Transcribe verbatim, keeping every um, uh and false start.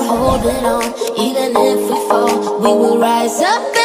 hold it on. Even if we fall, we will rise up.